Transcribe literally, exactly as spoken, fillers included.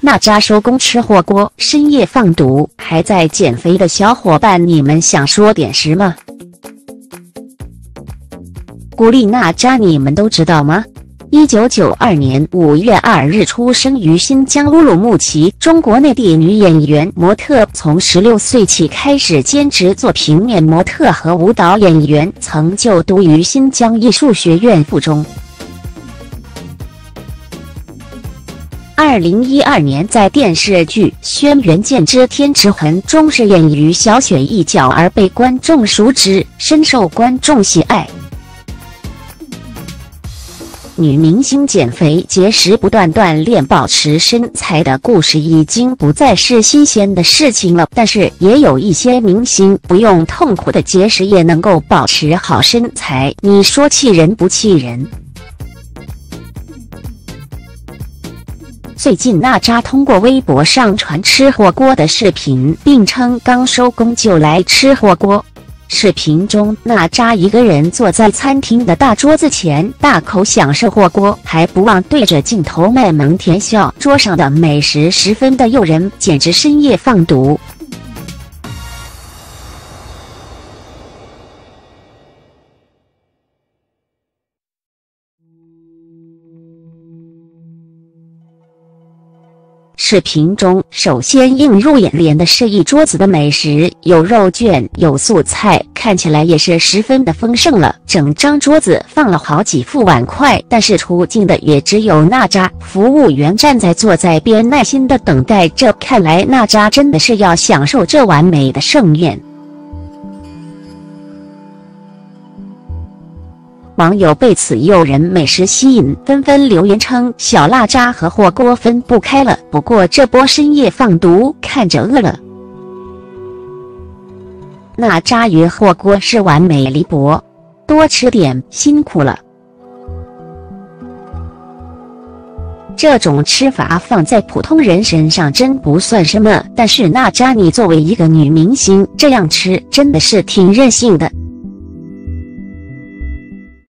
娜扎收工吃火锅，深夜放毒，还在减肥的小伙伴，你们想说点什么？古力娜扎你们都知道吗？一九九二年五月二日出生于新疆乌鲁木齐，中国内地女演员、模特，从十六岁起开始兼职做平面模特和舞蹈演员，曾就读于新疆艺术学院附中。二零一二年，在电视剧《轩辕剑之天之痕》中饰演于小雪一角而被观众熟知，深受观众喜爱。女明星减肥节食不断锻炼保持身材的故事已经不再是新鲜的事情了，但是也有一些明星不用痛苦的节食也能够保持好身材，你说气人不气人？最近娜扎通过微博上传吃火锅的视频，并称刚收工就来吃火锅。视频中，娜扎一个人坐在餐厅的大桌子前，大口享受火锅，还不忘对着镜头卖萌甜笑。桌上的美食十分的诱人，简直深夜放毒。视频中，首先映入眼帘的是一桌子的美食，有肉卷，有素菜，看起来也是十分的丰盛了。整张桌子放了好几副碗筷，但是出镜的也只有娜扎。服务员站在坐在边，耐心的等待着。看来娜扎真的是要享受这完美的盛宴。网友被此诱人美食吸引，纷纷留言称小娜扎和火锅分不开了。不过这波深夜放毒看着饿了。娜扎与火锅是完美离博，多吃点，辛苦了。这种吃法放在普通人身上真不算什么，但是娜扎你作为一个女明星，这样吃真的是挺任性的。